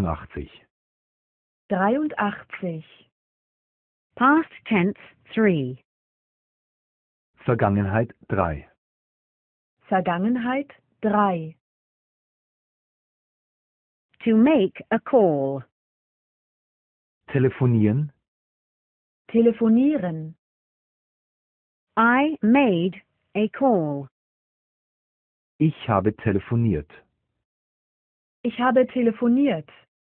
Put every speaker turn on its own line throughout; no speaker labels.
83.
83.
Past tense 3.
Vergangenheit 3.
Vergangenheit 3.
To make a call.
Telefonieren.
Telefonieren.
I made a call.
Ich habe telefoniert.
Ich habe telefoniert.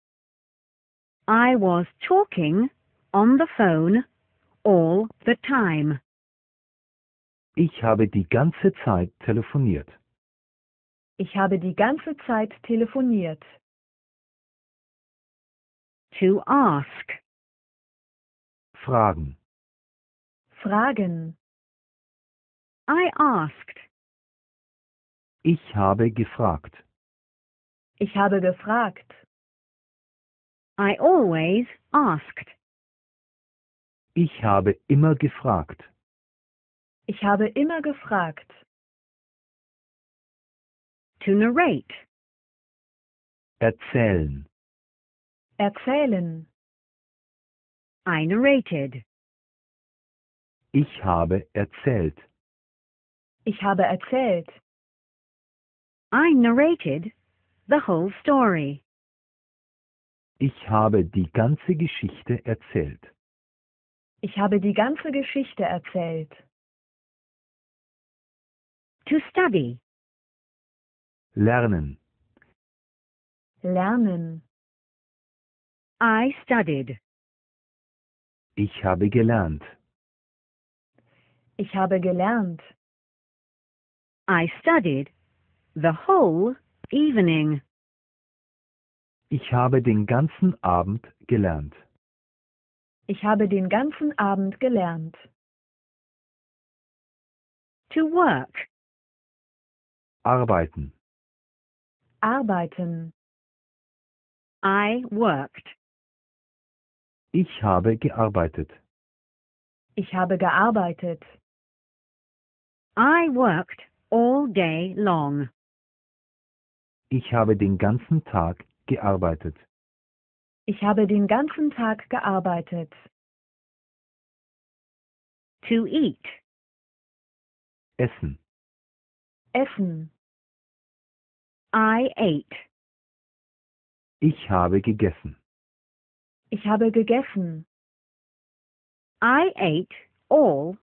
I was talking on the phone all the time.
Ich habe die ganze Zeit telefoniert.
Ich habe die ganze Zeit telefoniert.
To ask.
Fragen.
Fragen.
I asked.
Ich habe gefragt.
Ich habe gefragt.
I always asked.
Ich habe immer gefragt.
Ich habe immer gefragt.
To narrate.
Erzählen.
Erzählen.
I narrated.
Ich habe erzählt.
Ich habe erzählt.
I narrated the whole story.
Ich habe die ganze Geschichte erzählt.
Ich habe die ganze Geschichte erzählt.
To study.
Lernen.
Lernen.
I studied.
Ich habe gelernt.
Ich habe gelernt.
I studied the whole evening.
Ich habe den ganzen Abend gelernt.
Ich habe den ganzen Abend gelernt.
To work.
Arbeiten.
Arbeiten.
I worked.
Ich habe gearbeitet.
Ich habe gearbeitet.
I worked all day long.
Ich habe den ganzen Tag gearbeitet.
Ich habe den ganzen Tag gearbeitet.
To eat.
Essen.
Essen.
I ate.
Ich habe gegessen.
Ich habe gegessen.
I ate all